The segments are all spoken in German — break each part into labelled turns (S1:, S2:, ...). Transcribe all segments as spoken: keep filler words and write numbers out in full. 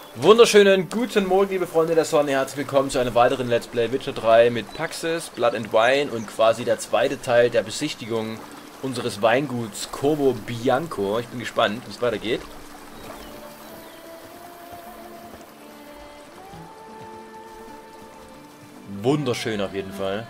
S1: Wunderschönen guten Morgen, liebe Freunde der Sonne. Herzlich willkommen zu einem weiteren Let's Play Witcher drei mit Paxis, Blood and Wine und quasi der zweite Teil der Besichtigung unseres Weinguts Corvo Bianco. Ich bin gespannt, wie es weitergeht. Wunderschön auf jeden Fall.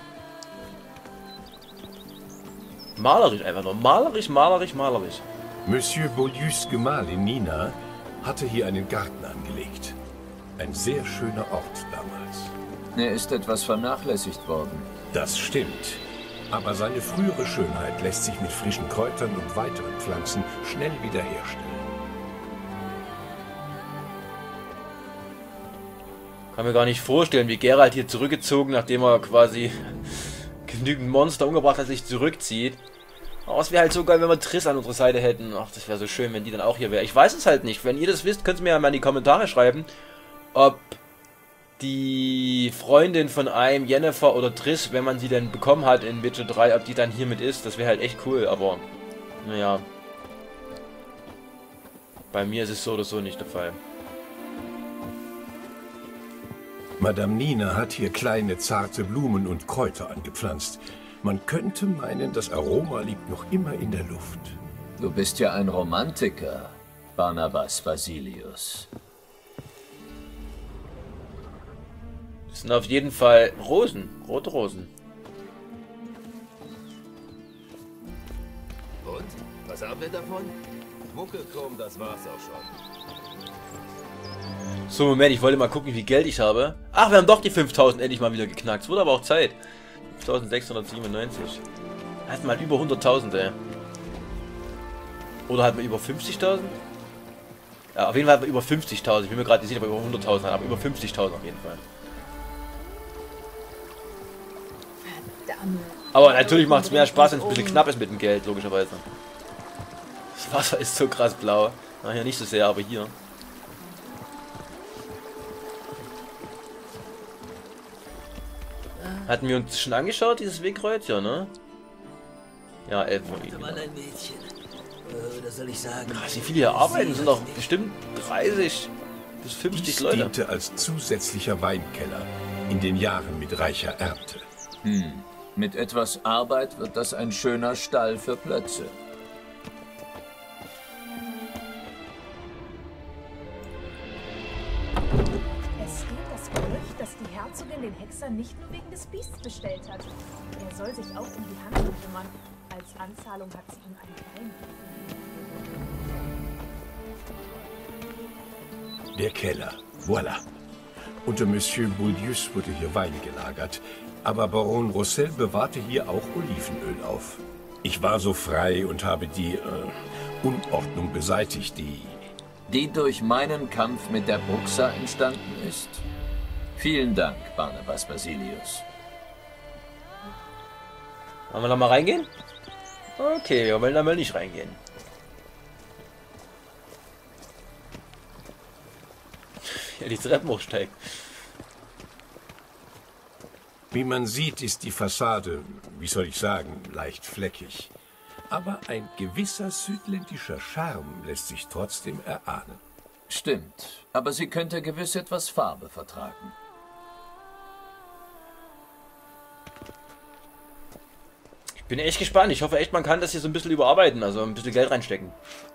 S1: Malerisch einfach nur. Malerisch, malerisch, malerisch.
S2: Monsieur Beaulieus Gemahlin Nina hatte hier einen Garten angelegt. Ein sehr schöner Ort damals.
S3: Er ist etwas vernachlässigt worden.
S2: Das stimmt. Aber seine frühere Schönheit lässt sich mit frischen Kräutern und weiteren Pflanzen schnell wiederherstellen.
S1: Kann mir gar nicht vorstellen, wie Geralt hier zurückgezogen, nachdem er quasi genügend Monster umgebracht hat, sich zurückzieht. Oh, es wäre halt so geil, wenn wir Triss an unserer Seite hätten. Ach, das wäre so schön, wenn die dann auch hier wäre. Ich weiß es halt nicht. Wenn ihr das wisst, könnt ihr mir ja mal in die Kommentare schreiben, ob die Freundin von einem, Yennefer oder Triss, wenn man sie denn bekommen hat in Witcher drei, ob die dann hiermit ist. Das wäre halt echt cool, aber naja. Bei mir ist es so oder so nicht der Fall.
S2: Madame Nina hat hier kleine, zarte Blumen und Kräuter angepflanzt. Man könnte meinen, das Aroma liegt noch immer in der Luft.
S3: Du bist ja ein Romantiker, Barnabas Basilius.
S1: Das sind auf jeden Fall Rosen, rote Rosen.
S4: Und? Was haben wir davon? Muckelkrumm, das war's auch schon.
S1: So, Moment, ich wollte mal gucken, wie viel Geld ich habe. Ach, wir haben doch die fünftausend endlich mal wieder geknackt. Es wurde aber auch Zeit. fünftausendsechshundertsiebenundneunzig. Hatten wir halt über hunderttausend, ey. Oder hatten wir über fünfzigtausend? Ja, auf jeden Fall hatten wir über fünfzigtausend. Ich bin mir gerade nicht sicher, ob wir über hunderttausend haben, aber über fünfzigtausend auf jeden Fall.
S5: Verdammt.
S1: Aber natürlich macht es mehr Spaß, wenn es ein bisschen knapp ist mit dem Geld, logischerweise. Das Wasser ist so krass blau. Na, hier nicht so sehr, aber hier. Hatten wir uns schon angeschaut, dieses Wegkreuz, ja, ne? Ja, Elfenfamilie.
S4: Mann, ein Mädchen. Äh, das soll ich sagen.
S1: Krass, wie viele hier arbeiten, sind doch bestimmt dreißig bis fünfzig
S2: Dies
S1: Leute.
S2: diente als zusätzlicher Weinkeller in den Jahren mit reicher Ernte.
S3: Hm. Mit etwas Arbeit wird das ein schöner Stall für Plötze.
S5: Es geht das Gerücht, dass die Herzogin den Hexer nicht nur wegen des Biests bestellt hat. Er soll sich auch um die Handlung kümmern. Als Anzahlung hat sie ihm ein Wein.
S2: Der Keller. Voilà. Unter Monsieur Beaulieus wurde hier Wein gelagert, aber Baron Roussel bewahrte hier auch Olivenöl auf. Ich war so frei und habe die äh, Unordnung beseitigt, die...
S3: Die durch meinen Kampf mit der Bruxa entstanden ist. Vielen Dank, Barnabas Basilius.
S1: Wollen wir da mal reingehen? Okay, wir wollen da mal nicht reingehen. Ja, die Treppen hochsteigt.
S2: Wie man sieht, ist die Fassade, wie soll ich sagen, leicht fleckig. Aber ein gewisser südländischer Charme lässt sich trotzdem erahnen.
S3: Stimmt, aber sie könnte gewiss etwas Farbe vertragen.
S1: Ich bin echt gespannt. Ich hoffe echt, man kann das hier so ein bisschen überarbeiten, also ein bisschen Geld reinstecken.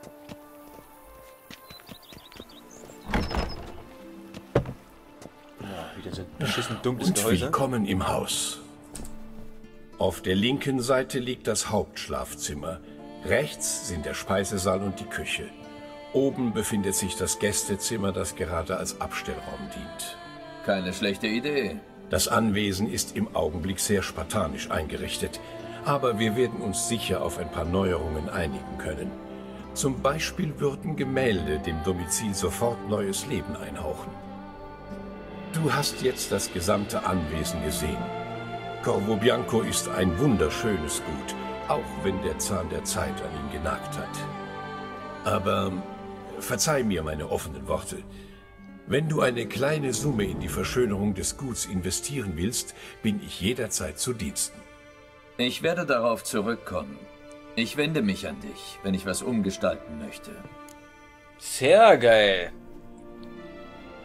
S1: Ja, wieder so ein beschissen dunkles
S2: Und
S1: Gehäuse.
S2: willkommen im Haus. Auf der linken Seite liegt das Hauptschlafzimmer. Rechts sind der Speisesaal und die Küche. Oben befindet sich das Gästezimmer, das gerade als Abstellraum dient.
S3: Keine schlechte Idee.
S2: Das Anwesen ist im Augenblick sehr spartanisch eingerichtet, aber wir werden uns sicher auf ein paar Neuerungen einigen können. Zum Beispiel würden Gemälde dem Domizil sofort neues Leben einhauchen. Du hast jetzt das gesamte Anwesen gesehen. Corvo Bianco ist ein wunderschönes Gut, auch wenn der Zahn der Zeit an ihn genagt hat. Aber verzeih mir meine offenen Worte. Wenn du eine kleine Summe in die Verschönerung des Guts investieren willst, bin ich jederzeit zu Diensten.
S3: Ich werde darauf zurückkommen. Ich wende mich an dich, wenn ich was umgestalten möchte.
S1: Sehr geil.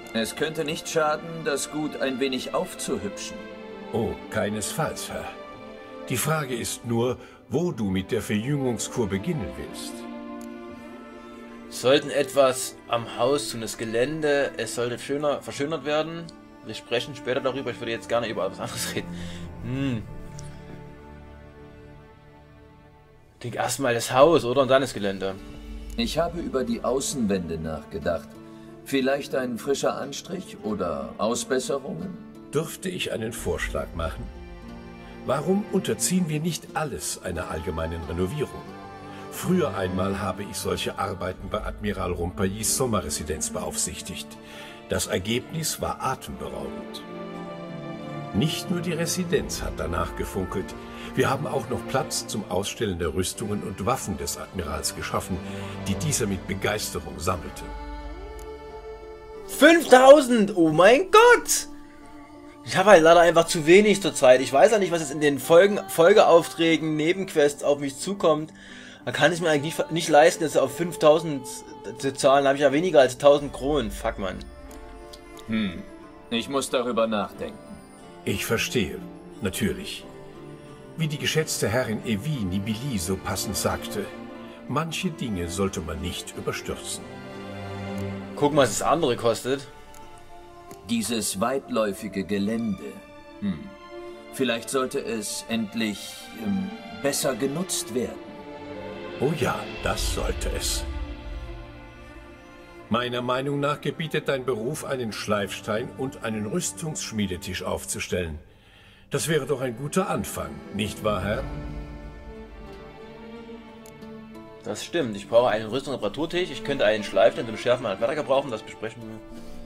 S3: Es könnte nicht schaden, das Gut ein wenig aufzuhübschen.
S2: Oh, keinesfalls, Herr. Die Frage ist nur, wo du mit der Verjüngungskur beginnen willst.
S1: Sollten etwas am Haus tun, das Gelände, es sollte schöner, verschönert werden. Wir sprechen später darüber, ich würde jetzt gerne über etwas anderes reden. Hm. Denk erstmal das Haus, oder? Und dann das Gelände.
S3: Ich habe über die Außenwände nachgedacht. Vielleicht ein frischer Anstrich oder Ausbesserungen?
S2: Dürfte ich einen Vorschlag machen? Warum unterziehen wir nicht alles einer allgemeinen Renovierung? Früher einmal habe ich solche Arbeiten bei Admiral Rompaillis Sommerresidenz beaufsichtigt. Das Ergebnis war atemberaubend. Nicht nur die Residenz hat danach gefunkelt. Wir haben auch noch Platz zum Ausstellen der Rüstungen und Waffen des Admirals geschaffen, die dieser mit Begeisterung sammelte.
S1: fünftausend! Oh mein Gott! Ich habe halt leider einfach zu wenig zur Zeit. Ich weiß ja nicht, was jetzt in den Folgen, Folgeaufträgen, Nebenquests auf mich zukommt. Da kann ich mir eigentlich nicht, nicht leisten, jetzt auf fünftausend zu zahlen. Da habe ich ja weniger als tausend Kronen. Fuck, man.
S3: Hm. Ich muss darüber nachdenken.
S2: Ich verstehe. Natürlich. Wie die geschätzte Herrin Evie Nibili so passend sagte, manche Dinge sollte man nicht überstürzen.
S1: Gucken, was das andere kostet.
S3: Dieses weitläufige Gelände. Hm. Vielleicht sollte es endlich ähm, besser genutzt werden.
S2: Oh ja, das sollte es. Meiner Meinung nach gebietet dein Beruf, einen Schleifstein und einen Rüstungsschmiedetisch aufzustellen. Das wäre doch ein guter Anfang, nicht wahr, Herr?
S1: Das stimmt. Ich brauche einen Rüstung- und Reparaturtisch. Ich könnte einen Schleifstein zum Schärfen meiner Handwerker gebrauchen. Das besprechen wir.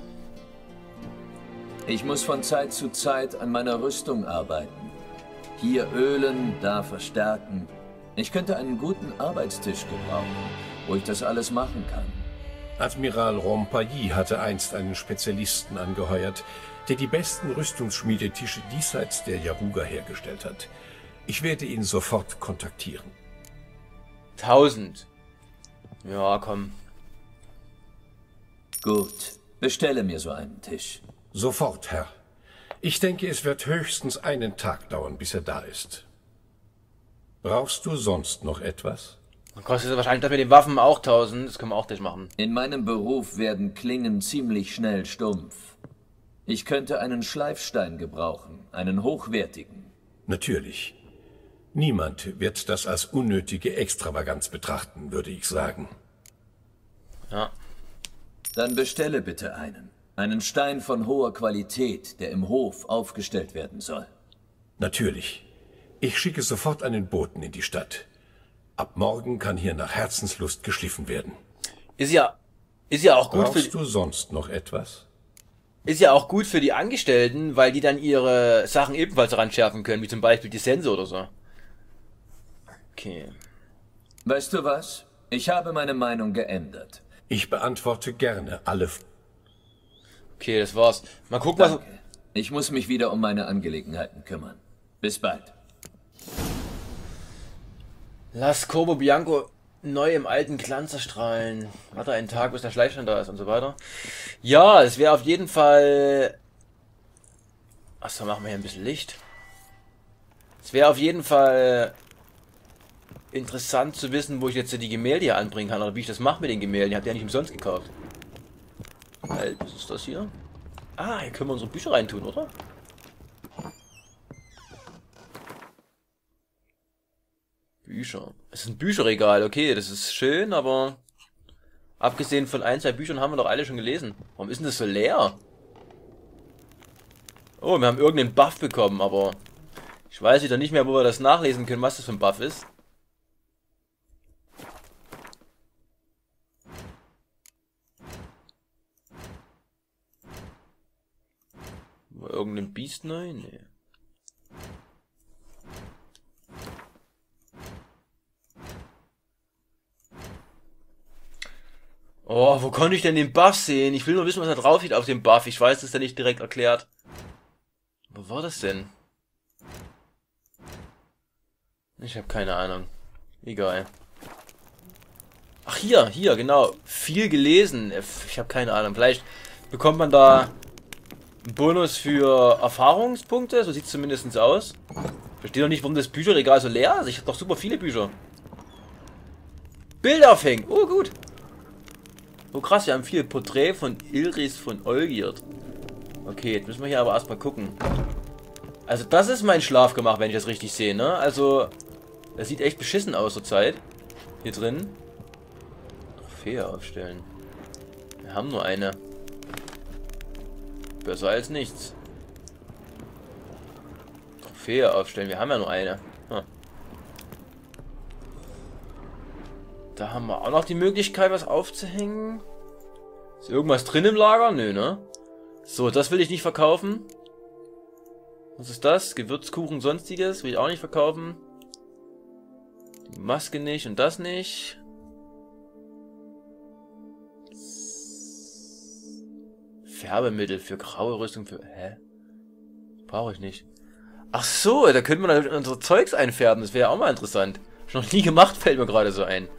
S3: Ich muss von Zeit zu Zeit an meiner Rüstung arbeiten. Hier ölen, da verstärken. Ich könnte einen guten Arbeitstisch gebrauchen, wo ich das alles machen kann.
S2: Admiral Rompaillis hatte einst einen Spezialisten angeheuert, der die besten Rüstungsschmiedetische diesseits der Yaruga hergestellt hat. Ich werde ihn sofort kontaktieren.
S1: tausend. Ja, komm.
S3: Gut, bestelle mir so einen Tisch.
S2: Sofort, Herr. Ich denke, es wird höchstens einen Tag dauern, bis er da ist. Brauchst du sonst noch etwas?
S1: Dann kostet es wahrscheinlich das mit den Waffen auch tausend. Das können wir auch nicht machen.
S3: In meinem Beruf werden Klingen ziemlich schnell stumpf. Ich könnte einen Schleifstein gebrauchen, einen hochwertigen.
S2: Natürlich. Niemand wird das als unnötige Extravaganz betrachten, würde ich sagen.
S1: Ja.
S3: Dann bestelle bitte einen. Einen Stein von hoher Qualität, der im Hof aufgestellt werden soll.
S2: Natürlich. Ich schicke sofort einen Boten in die Stadt. Ab morgen kann hier nach Herzenslust geschliffen werden.
S1: Ist ja, ist ja auch gut für,
S2: Brauchst du sonst noch etwas?
S1: ist ja auch gut für die Angestellten, weil die dann ihre Sachen ebenfalls daran schärfen können, wie zum Beispiel die Sense oder so. Okay.
S3: Weißt du was? Ich habe meine Meinung geändert.
S2: Ich beantworte gerne alle Fragen.
S1: Okay, das war's. Mal gucken, was...
S3: Danke. Ich muss mich wieder um meine Angelegenheiten kümmern. Bis bald.
S1: Lass Corvo Bianco neu im alten Glanz erstrahlen. Warte einen Tag, bis der Schleifstein da ist und so weiter. Ja, es wäre auf jeden Fall... Achso, machen wir hier ein bisschen Licht. Es wäre auf jeden Fall interessant zu wissen, wo ich jetzt die Gemälde hier anbringen kann, oder wie ich das mache mit den Gemälden. Ich habe die ja nicht umsonst gekauft. Halt, was ist das hier? Ah, hier können wir unsere Bücher reintun, oder? Bücher. Es ist ein Bücherregal, okay, das ist schön, aber abgesehen von ein, zwei Büchern haben wir doch alle schon gelesen. Warum ist denn das so leer? Oh, wir haben irgendeinen Buff bekommen, aber ich weiß wieder nicht mehr, wo wir das nachlesen können, was das für ein Buff ist. War irgendein Biest neu? Nee. Oh, wo konnte ich denn den Buff sehen? Ich will nur wissen, was da drauf steht auf dem Buff. Ich weiß, das ist ja nicht direkt erklärt. Wo war das denn? Ich habe keine Ahnung. Egal. Ach, hier, hier, genau. Viel gelesen. Ich habe keine Ahnung. Vielleicht bekommt man da einen Bonus für Erfahrungspunkte. So sieht es zumindest aus. Ich verstehe doch nicht, warum das Bücherregal so leer ist. Ich habe doch super viele Bücher. Bilder aufhängen. Oh, gut. Oh, krass. Wir haben viel. Porträt von Ilris von Olgierd. Okay, jetzt müssen wir hier aber erstmal gucken. Also, das ist mein Schlafgemach, wenn ich das richtig sehe, ne? Also, das sieht echt beschissen aus zur Zeit. Hier drin. Trophäe aufstellen. Wir haben nur eine. Besser als nichts. Trophäe aufstellen. Wir haben ja nur eine. Hm. Da haben wir auch noch die Möglichkeit, was aufzuhängen. Ist irgendwas drin im Lager? Nö, ne? So, das will ich nicht verkaufen. Was ist das? Gewürzkuchen, sonstiges. Will ich auch nicht verkaufen. Die Maske nicht und das nicht. Färbemittel für graue Rüstung für... Hä? Brauche ich nicht. Ach so, da könnte man dann unser Zeugs einfärben. Das wäre ja auch mal interessant. Schon noch nie gemacht, fällt mir gerade so ein.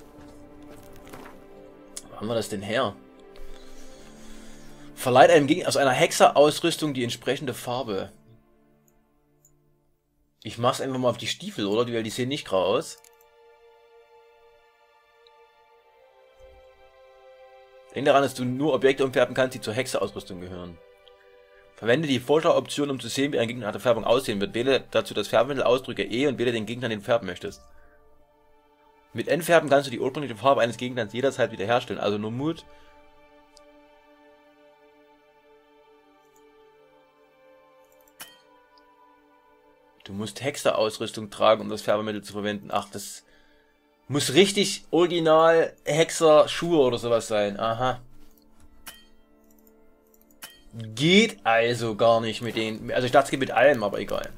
S1: Wo haben wir das denn her? Verleiht einem Gegner aus einer Hexerausrüstung die entsprechende Farbe. Ich mach's einfach mal auf die Stiefel, oder? Die, die sehen nicht grau aus. Denk daran, dass du nur Objekte umfärben kannst, die zur Hexerausrüstung gehören. Verwende die Vorschau-Option, um zu sehen, wie ein Gegner nach der Färbung aussehen wird. Wähle dazu das Färbemittel, ausdrücke E und wähle den Gegner, den du färben möchtest. Mit Entfärben kannst du die ursprüngliche Farbe eines Gegners jederzeit wiederherstellen. Also nur Mut. Du musst Hexerausrüstung tragen, um das Färbemittel zu verwenden. Ach, das muss richtig original Hexer-Schuhe oder sowas sein. Aha. Geht also gar nicht mit denen. Also ich dachte, es geht mit allem, aber egal.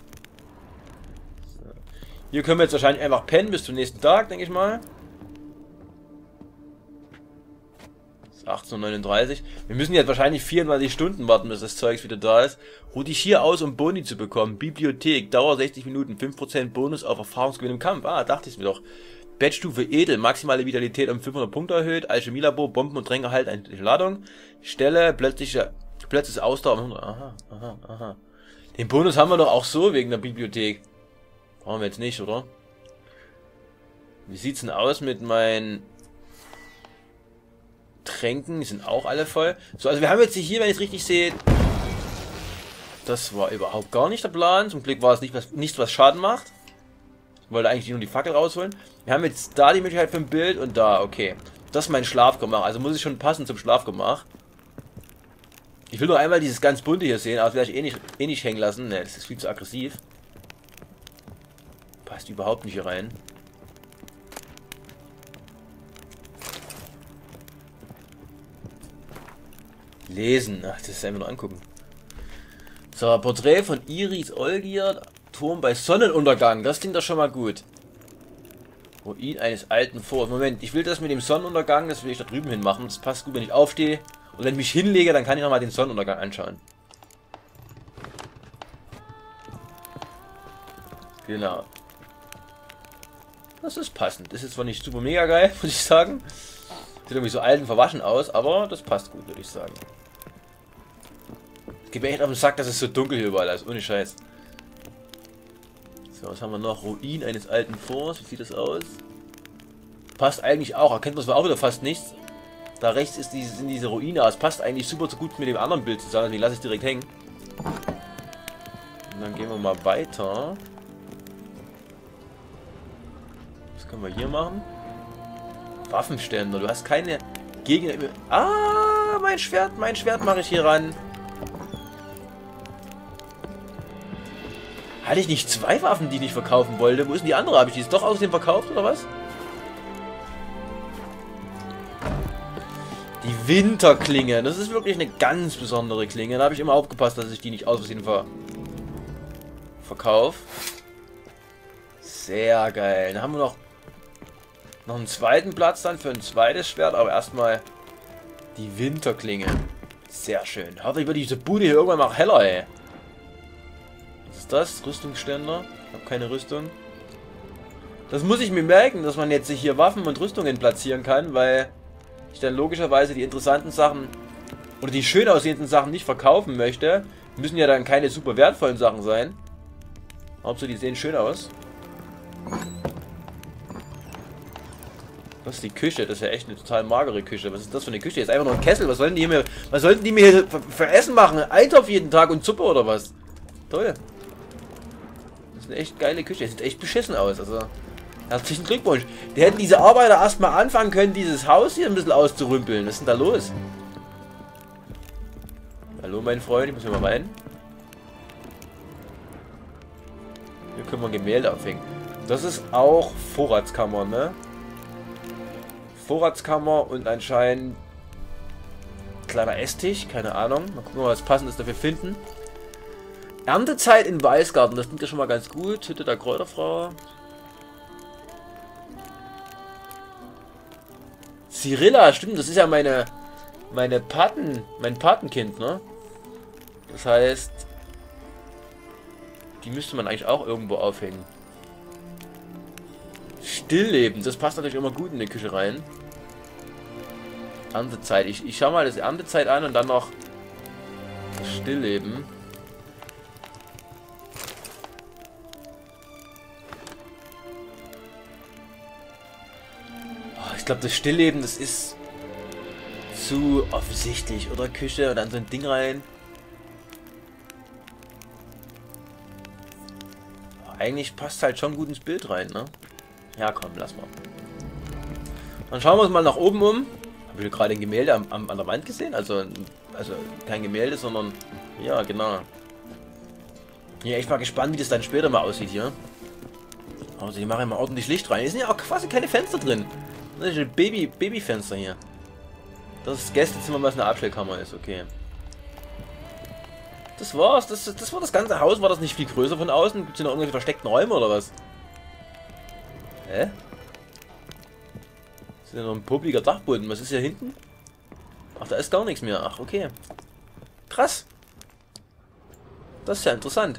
S1: So. Hier können wir jetzt wahrscheinlich einfach pennen bis zum nächsten Tag, denke ich mal. achtzehn Uhr neununddreißig. Wir müssen jetzt wahrscheinlich vierundzwanzig Stunden warten, bis das Zeugs wieder da ist. Ruh dich hier aus, um Boni zu bekommen. Bibliothek, Dauer sechzig Minuten, fünf Prozent Bonus auf Erfahrungsgewinn im Kampf. Ah, dachte ich mir doch. Bettstufe Edel, maximale Vitalität um fünfhundert Punkte erhöht. Alchemielabor, Bomben und Tränke halt eine Ladung. Stelle, plötzliche, plötzliches Ausdauer um hundert. Aha, aha, aha. Den Bonus haben wir doch auch so wegen der Bibliothek. Brauchen wir jetzt nicht, oder? Wie sieht's denn aus mit meinen Tränken? Die sind auch alle voll. So, also wir haben jetzt hier, wenn ich es richtig sehe, das war überhaupt gar nicht der Plan. Zum Glück war es nicht was, nichts, was Schaden macht. Ich wollte eigentlich nur die Fackel rausholen. Wir haben jetzt da die Möglichkeit für ein Bild und da, okay. Das ist mein Schlafgemach, also muss ich schon passen zum Schlafgemach. Ich will nur einmal dieses ganz bunte hier sehen, aber das werde ich eh nicht, eh nicht hängen lassen. Ne, das ist viel zu aggressiv. Passt überhaupt nicht hier rein. Lesen. Ach, das ist einfach nur angucken. So, Porträt von Iris Olgierd. Turm bei Sonnenuntergang. Das klingt doch schon mal gut. Ruin eines alten Forts. Moment, ich will das mit dem Sonnenuntergang, das will ich da drüben hin machen. Das passt gut, wenn ich aufstehe. Und wenn ich mich hinlege, dann kann ich nochmal den Sonnenuntergang anschauen. Genau. Das ist passend. Das ist zwar nicht super mega geil, muss ich sagen. Sieht irgendwie so alt und verwaschen aus, aber das passt gut, würde ich sagen. Es geht mir echt auf den Sack, dass es so dunkel hier überall ist. Ohne Scheiß. So, was haben wir noch? Ruin eines alten Forts. Wie sieht das aus? Passt eigentlich auch. Erkennt man es auch wieder fast nichts. Da rechts ist diese, sind diese Ruine. Es passt eigentlich super so gut mit dem anderen Bild zusammen. Deswegen lasse ich es direkt hängen. Und dann gehen wir mal weiter. Was können wir hier machen? Waffenständer. Du hast keine Gegner. Ah, mein Schwert. Mein Schwert mache ich hier ran. Hatte ich nicht zwei Waffen, die ich nicht verkaufen wollte? Wo ist denn die andere? Habe ich die jetzt doch außerdem verkauft, oder was? Die Winterklinge. Das ist wirklich eine ganz besondere Klinge. Da habe ich immer aufgepasst, dass ich die nicht aus Versehen ver verkaufe. Sehr geil. Dann haben wir noch, noch einen zweiten Platz dann für ein zweites Schwert. Aber erstmal die Winterklinge. Sehr schön. Hoffentlich wird diese Bude hier irgendwann mal heller, ey. Das? Rüstungsständer. Ich habe keine Rüstung. Das muss ich mir merken, dass man jetzt hier Waffen und Rüstungen platzieren kann, weil ich dann logischerweise die interessanten Sachen oder die schön aussehenden Sachen nicht verkaufen möchte, müssen ja dann keine super wertvollen Sachen sein. Hauptsache die sehen schön aus. Das ist die Küche, das ist ja echt eine total magere Küche. Was ist das für eine Küche? Jetzt einfach nur ein Kessel. Was sollten die mir, was sollten die mir hier für, für Essen machen? Eintopf jeden Tag und Suppe oder was? Toll. Das ist eine echt geile Küche. Sieht echt beschissen aus. Also, herzlichen Glückwunsch. Die hätten diese Arbeiter erstmal anfangen können, dieses Haus hier ein bisschen auszurümpeln. Was ist denn da los? Hallo, mein Freund, ich muss hier mal rein. Hier können wir Gemälde aufhängen. Das ist auch Vorratskammer, ne? Vorratskammer und anscheinend kleiner Esstisch, keine Ahnung. Mal gucken, was Passendes dafür finden. Erntezeit in Weißgarten, das klingt ja schon mal ganz gut. Hütte der Kräuterfrau. Cyrilla, stimmt, das ist ja meine meine Paten, mein Patenkind, ne? Das heißt, die müsste man eigentlich auch irgendwo aufhängen. Stillleben, das passt natürlich immer gut in die Küche rein. Erntezeit, ich, ich schau mal das Erntezeit an und dann noch das Stillleben. Oh, ich glaube, das Stillleben, das ist zu offensichtlich, oder? Küche und dann so ein Ding rein. Eigentlich passt halt schon gut ins Bild rein, ne? Ja, komm, lass mal. Dann schauen wir uns mal nach oben um. Habe ich gerade ein Gemälde am, am, an der Wand gesehen? Also, also kein Gemälde, sondern... Ja, genau. Ja, ich war gespannt, wie das dann später mal aussieht hier. Also, ich mache mal ordentlich Licht rein. Hier sind ja auch quasi keine Fenster drin. Das ist ein Baby, Babyfenster hier. Das ist das Gästezimmer, was eine Abstellkammer ist, okay. Das war's. Das, das war das ganze Haus. War das nicht viel größer von außen? Gibt es hier noch irgendwelche versteckten Räume oder was? Hä? Das ist ja noch ein publiker Dachboden. Was ist hier hinten? Ach, da ist gar nichts mehr. Ach, okay. Krass. Das ist ja interessant.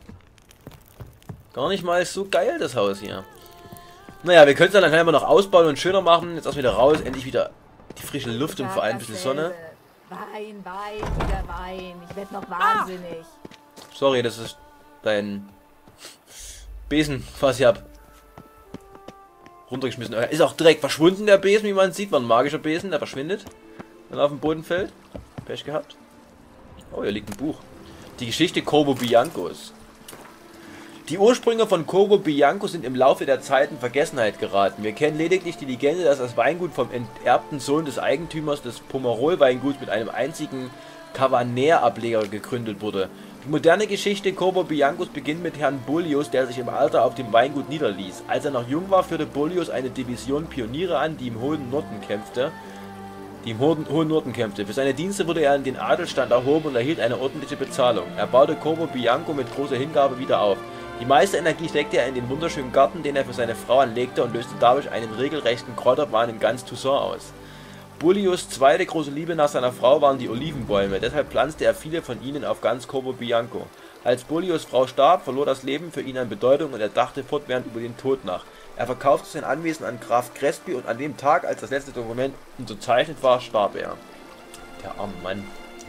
S1: Gar nicht mal so geil, das Haus hier. Naja, wir können es dann nachher mal noch ausbauen und schöner machen. Jetzt erst wieder raus. Endlich wieder die frische Luft und vor allem ein bisschen Sonne.
S5: Wein, Wein, wieder Wein. Ich werde noch wahnsinnig.
S1: Sorry, das ist dein Besen, was ich hab runtergeschmissen. Ist auch direkt verschwunden, der Besen, wie man sieht. War ein magischer Besen, der verschwindet. Dann auf dem Boden fällt. Pech gehabt. Oh, hier liegt ein Buch. Die Geschichte Corvo Biancos. Die Ursprünge von Corvo Bianco sind im Laufe der Zeit in Vergessenheit geraten. Wir kennen lediglich die Legende, dass das Weingut vom enterbten Sohn des Eigentümers des Pomerol-Weinguts mit einem einzigen Cabernet-Ableger gegründet wurde. Die moderne Geschichte Corvo Biancos beginnt mit Herrn Bullius, der sich im Alter auf dem Weingut niederließ. Als er noch jung war, führte Bullius eine Division Pioniere an, die im hohen Norden kämpfte. Die im hohen Norden kämpfte. Für seine Dienste wurde er in den Adelstand erhoben und erhielt eine ordentliche Bezahlung. Er baute Corvo Bianco mit großer Hingabe wieder auf. Die meiste Energie steckte er in den wunderschönen Garten, den er für seine Frau anlegte, und löste dadurch einen regelrechten Kräuterwahn in ganz Toussaint aus. Bullius' zweite große Liebe nach seiner Frau waren die Olivenbäume, deshalb pflanzte er viele von ihnen auf ganz Corvo Bianco. Als Bullius' Frau starb, verlor das Leben für ihn an Bedeutung und er dachte fortwährend über den Tod nach. Er verkaufte sein Anwesen an Graf Crespi und an dem Tag, als das letzte Dokument unterzeichnet war, starb er. Der arme Mann.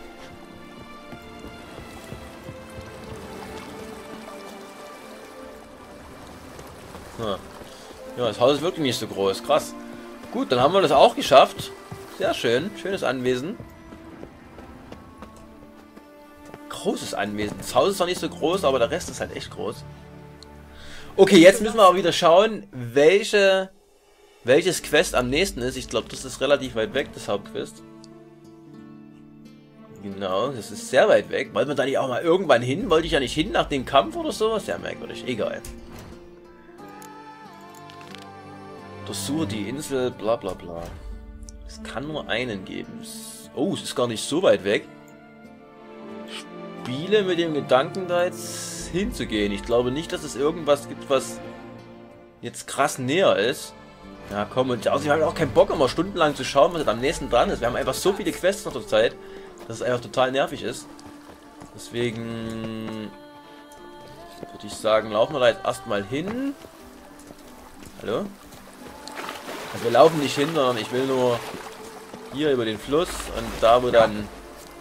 S1: Ja, das Haus ist wirklich nicht so groß. Krass. Gut, dann haben wir das auch geschafft. Sehr schön. Schönes Anwesen. Großes Anwesen. Das Haus ist zwar nicht so groß, aber der Rest ist halt echt groß. Okay, jetzt müssen wir auch wieder schauen, welche, welches Quest am nächsten ist. Ich glaube, das ist relativ weit weg, das Hauptquest. Genau, das ist sehr weit weg. Wollte man da nicht auch mal irgendwann hin? Wollte ich ja nicht hin nach dem Kampf oder sowas? Sehr merkwürdig. Egal. Durchsuche die Insel, bla bla bla. Es kann nur einen geben. Oh, es ist gar nicht so weit weg. Spiele mit dem Gedanken, da jetzt hinzugehen. Ich glaube nicht, dass es irgendwas gibt, was jetzt krass näher ist. Ja, komm, und also ich habe auch keinen Bock, immer stundenlang zu schauen, was jetzt am nächsten dran ist. Wir haben einfach so viele Quests noch zur Zeit, dass es einfach total nervig ist. Deswegen würde ich sagen, laufen wir da jetzt erstmal hin. Hallo? Also wir laufen nicht hin, sondern ich will nur hier über den Fluss und da, wo dann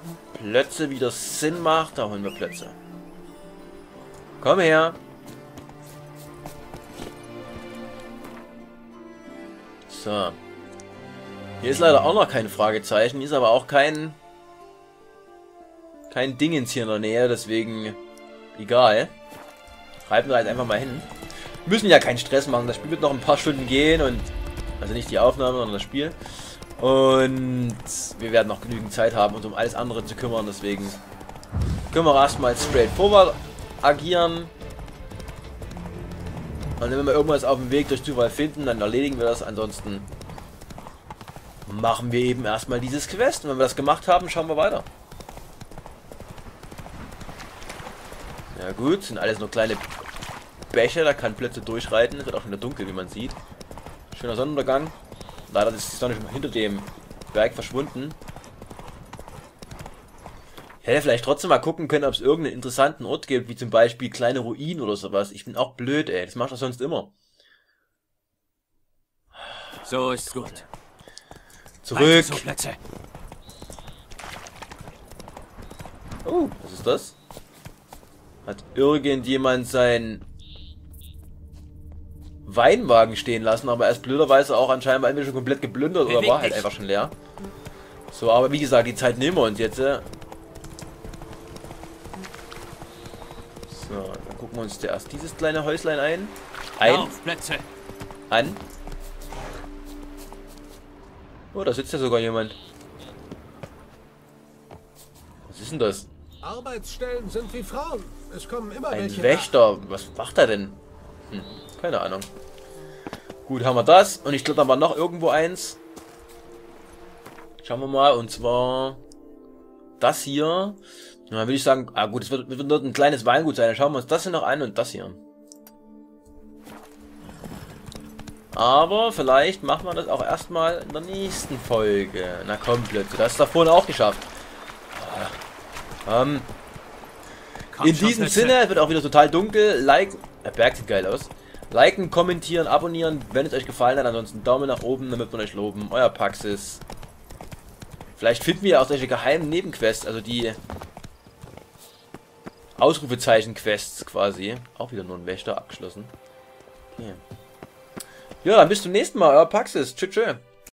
S1: Plötze wieder Sinn macht, da holen wir Plötze. Komm her. So. Hier ist leider auch noch kein Fragezeichen. Hier ist aber auch kein... Kein Dingens hier in der Nähe, deswegen... Egal. Schreiben wir halt einfach mal hin. Wir müssen ja keinen Stress machen. Das Spiel wird noch ein paar Stunden gehen und... Also nicht die Aufnahme, sondern das Spiel. Und wir werden noch genügend Zeit haben, uns um alles andere zu kümmern. Deswegen können wir erstmal straightforward agieren. Und wenn wir irgendwas auf dem Weg durch Zufall finden, dann erledigen wir das. Ansonsten machen wir eben erstmal dieses Quest. Und wenn wir das gemacht haben, schauen wir weiter. Ja gut, sind alles nur kleine Bäche, da kann Plötze durchreiten. Es wird auch schon wieder dunkel, wie man sieht. Schöner Sonnenuntergang. Leider ist die Sonne schon hinter dem Berg verschwunden. Ich hätte vielleicht trotzdem mal gucken können, ob es irgendeinen interessanten Ort gibt, wie zum Beispiel kleine Ruinen oder sowas. Ich bin auch blöd, ey. Das macht er sonst immer.
S3: So ist gut.
S1: Zurück.
S3: So, Plätze.
S1: Oh, was ist das? Hat irgendjemand seinen Weinwagen stehen lassen, aber er ist blöderweise auch anscheinend entweder schon komplett geplündert oder war halt einfach schon leer. So, aber wie gesagt, die Zeit nehmen wir uns jetzt. Äh. So, dann gucken wir uns zuerst dieses kleine Häuslein ein. Ein.
S3: Plätze.
S1: An. Oh, da sitzt ja sogar jemand. Was ist denn das?
S6: Arbeitsstellen sind wie Frauen. Es kommen immer
S1: Ein
S6: welche
S1: Wächter. Was macht er denn? Hm, keine Ahnung. Gut, haben wir das. Und ich glaube, da war noch irgendwo eins. Schauen wir mal. Und zwar das hier. Und dann würde ich sagen, ah gut, es wird, wird dort ein kleines Weingut sein. Dann schauen wir uns das hier noch an und das hier. Aber vielleicht machen wir das auch erstmal in der nächsten Folge. Na komm, Blödsinn. Das ist da vorhin auch geschafft. Ah. Ähm, in diesem Sinne, es wird auch wieder total dunkel. Like, der Berg sieht geil aus. Liken, kommentieren, abonnieren, wenn es euch gefallen hat. Ansonsten Daumen nach oben, damit wir euch loben. Euer Paxis. Vielleicht finden wir auch solche geheimen Nebenquests, also die Ausrufezeichen-Quests quasi. Auch wieder nur ein Wächter abgeschlossen. Okay. Ja, dann bis zum nächsten Mal. Euer Paxis. Tschüss, tschüss.